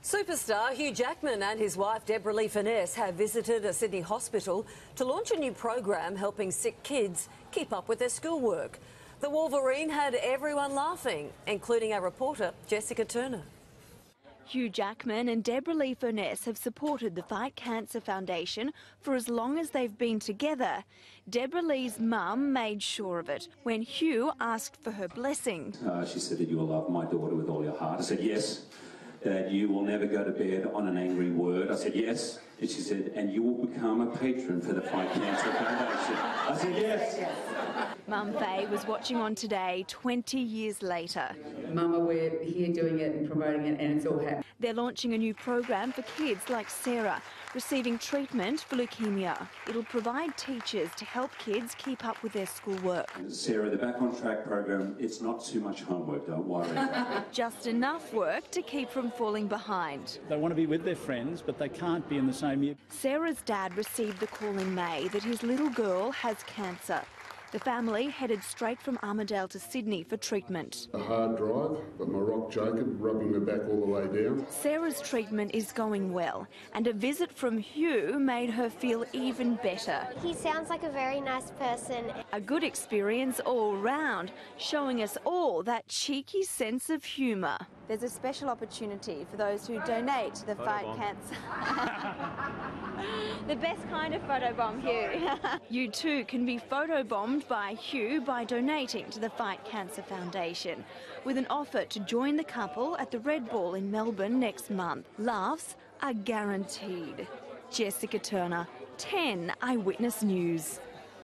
Superstar Hugh Jackman and his wife Deborra-Lee Furness have visited a Sydney hospital to launch a new program helping sick kids keep up with their schoolwork. The Wolverine had everyone laughing, including our reporter Jessica Turner. Hugh Jackman and Deborra-Lee Furness have supported the Fight Cancer Foundation for as long as they've been together. Deborra-Lee's mum made sure of it when Hugh asked for her blessing. She said that you will love my daughter with all your heart. I said yes. That you will never go to bed on an angry word. I said yes. And she said, and you will become a patron for the Fight Cancer Foundation. I said yes. Mum Faye was watching on Today 20 years later. Mama, we're here doing it and promoting it, and it's all happening. They're launching a new program for kids like Sarah, receiving treatment for leukemia. It'll provide teachers to help kids keep up with their schoolwork. Sarah, the Back on Track program, it's not too much homework, don't worry. Just enough work to keep from falling behind. They want to be with their friends, but they can't be in the same year. Sarah's dad received the call in May that his little girl has cancer. The family headed straight from Armidale to Sydney for treatment. A hard drive, but my rock Jacob rubbing my back all the way down. Sarah's treatment is going well, and a visit from Hugh made her feel even better. He sounds like a very nice person. A good experience all round, showing us all that cheeky sense of humour. There's a special opportunity for those who donate to the Fight Cancer. The best kind of photobomb, Hugh. You too can be photobombed by Hugh by donating to the Fight Cancer Foundation, with an offer to join the couple at the Red Ball in Melbourne next month. Laughs are guaranteed. Jessica Turner, 10 Eyewitness News.